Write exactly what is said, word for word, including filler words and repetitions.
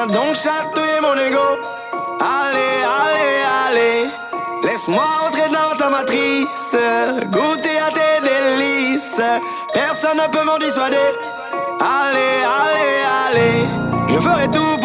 donc chatouiller mon ego. Allez, allez, allez, laisse-moi entrer dans ta matrice, goûter à tes délices. Personne ne peut m'en dissuader. Allez, allez, allez, je ferai tout